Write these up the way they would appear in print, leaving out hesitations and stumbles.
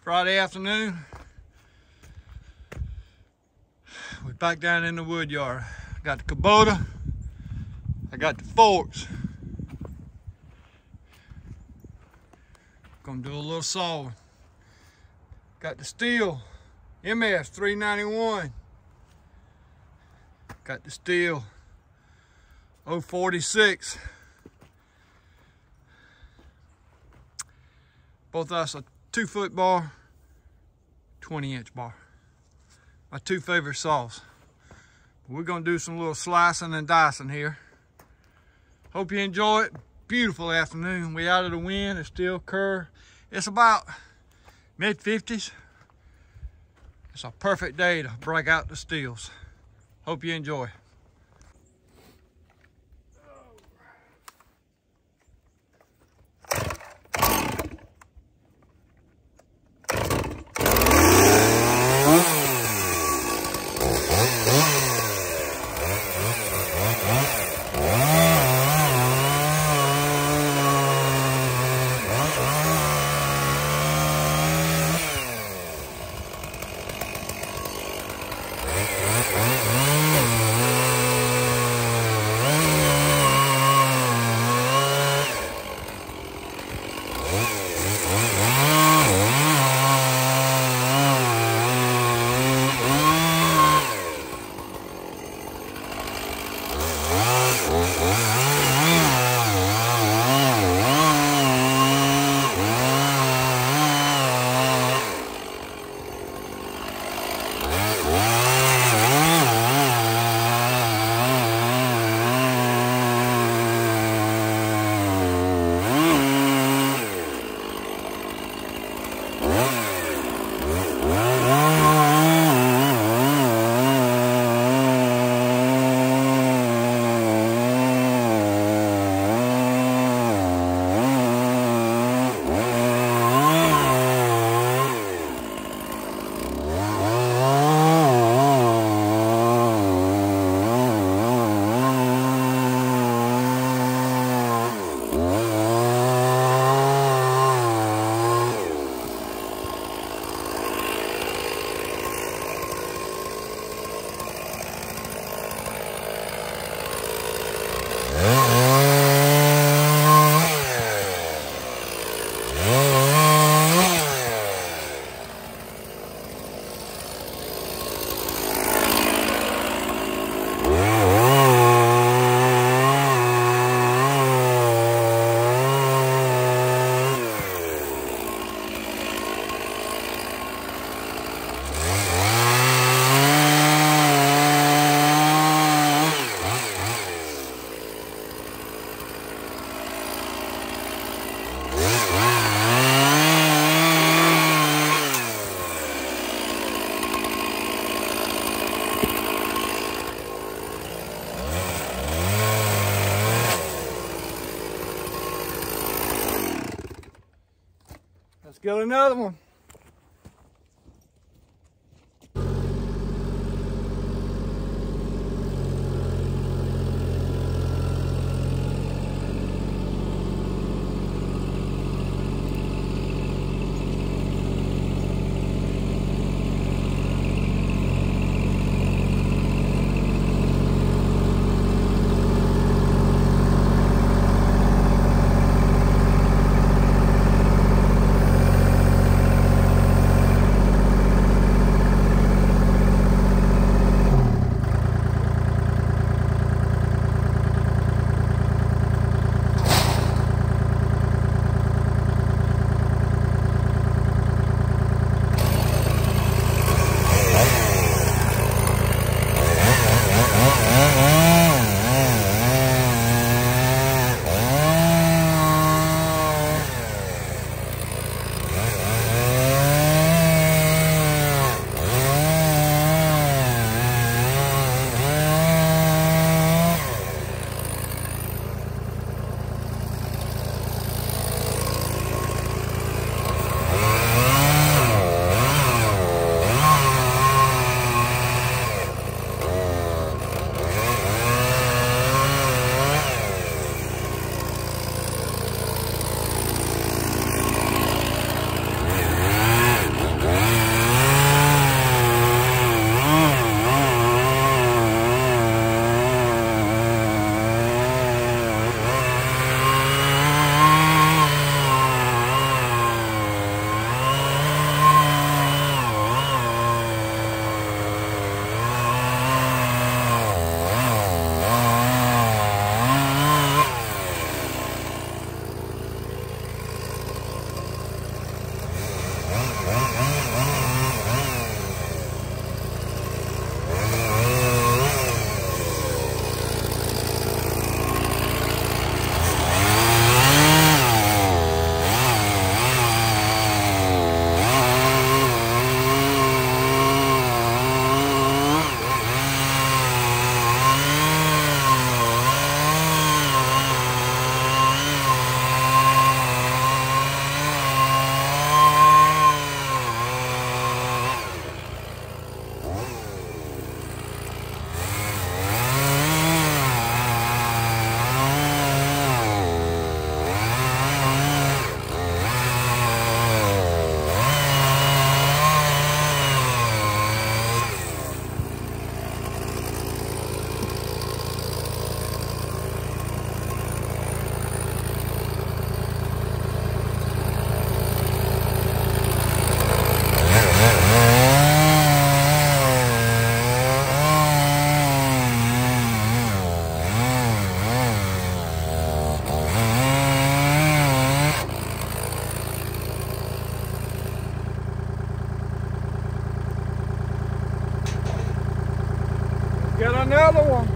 Friday afternoon. We're back down in the wood yard. I got the Kubota. I got the forks. Gonna do a little sawing. Got the Stihl MS 391. Got the Stihl 046. Both of us a 2-foot bar, 20-inch bar. My two favorite saws. We're gonna do some little slicing and dicing here. Hope you enjoy it. Beautiful afternoon. We out of the wind. It's still clear. It's about mid-50s. It's a perfect day to break out the Stihls. Hope you enjoy. Let's get another one. other one.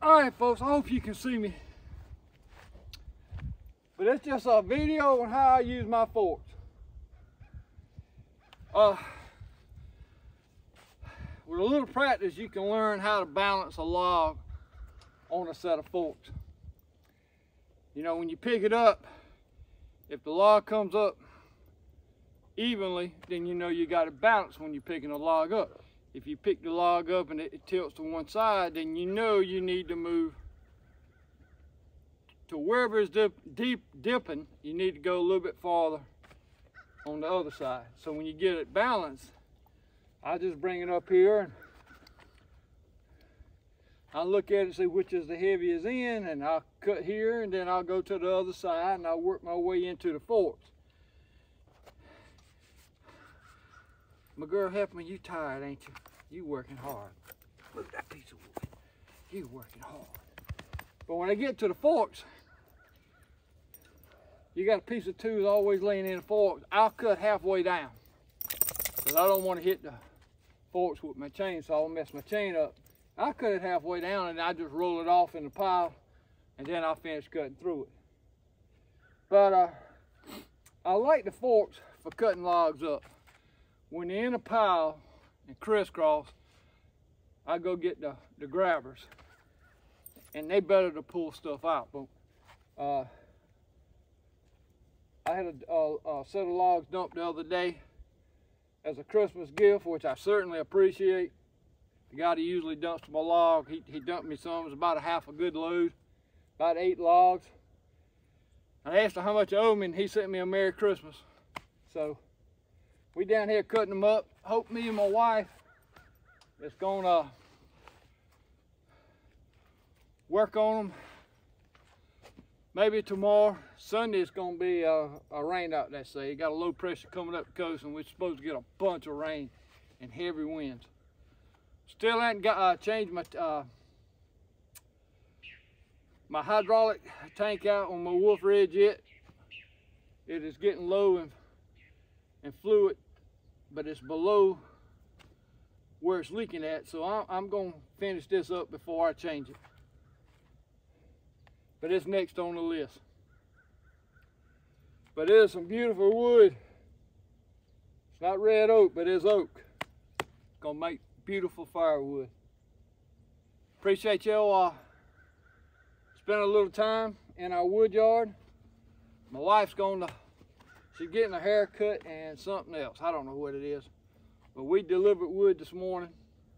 All right, folks, I hope you can see me. But it's just a video on how I use my forks. With a little practice, you can learn how to balance a log on a set of forks. You know, when you pick it up, if the log comes up evenly, then you know you got it balanced when you're picking a log up. If you pick the log up and it tilts to one side, then you know you need to move to wherever it's dipping, you need to go a little bit farther on the other side. So when you get it balanced, I just bring it up here and I'll look at it and see which is the heaviest end, and I'll cut here, and then I'll go to the other side and I'll work my way into the forks. My girl, help me, you tired, ain't you? You working hard. Look at that piece of wood. You working hard. But when I get to the forks, you got a piece of tooth always laying in the forks. I'll cut halfway down, because I don't want to hit the forks with my chainsaw and mess my chain up. I cut it halfway down and I just roll it off in the pile, and then I'll finish cutting through it. But I like the forks for cutting logs up. When they're in a pile and crisscross, I go get the grabbers, and they better to pull stuff out. But I had a set of logs dumped the other day as a Christmas gift, which I certainly appreciate. The guy that usually dumps my log, he dumped me some. It was about a half a good load, about 8 logs. I asked him how much I owed him, and he sent me a Merry Christmas. So we down here cutting them up. Hope me and my wife is gonna work on them. Maybe tomorrow. Sunday it's gonna be a rain out, they say. You got a low pressure coming up the coast, and we're supposed to get a bunch of rain and heavy winds. Still ain't got changed my hydraulic tank out on my Wolf Ridge yet. It is getting low in fluid, but it's below where it's leaking at, so I'm gonna finish this up before I change it. But it's next on the list. But it is some beautiful wood. It's not red oak, but it's oak. It's gonna make beautiful firewood. Appreciate y'all spending a little time in our wood yard. My wife's she's getting a haircut and something else. I don't know what it is. But we delivered wood this morning.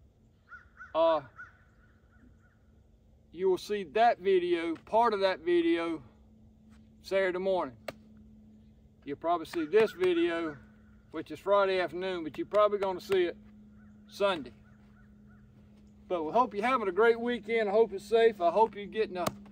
You will see that video, part of that video, Saturday morning. You'll probably see this video, which is Friday afternoon, but you're probably gonna see it Sunday. But we hope you're having a great weekend. I hope it's safe. I hope you're getting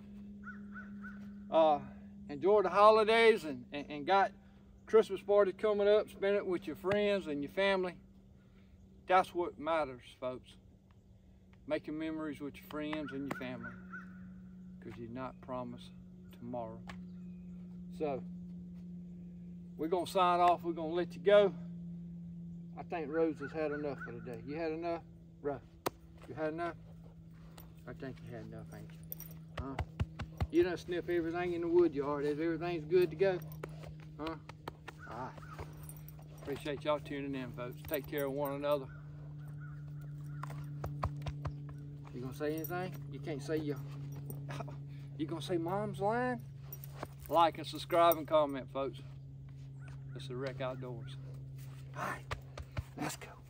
enjoy the holidays and got Christmas party coming up. Spend it with your friends and your family. That's what matters, folks. Making memories with your friends and your family, because you're not promised tomorrow. So we're gonna sign off. We're gonna let you go. I think Rose has had enough for today. You had enough? Rose, you had enough? I think you had enough, ain't you? Huh? You done sniff everything in the wood yard. Everything's good to go? Huh? All right. Appreciate y'all tuning in, folks. Take care of one another. You gonna say anything? You can't say you gonna say Mom's line? Like and subscribe and comment, folks. This is Rec Outdoors. All right, let's go.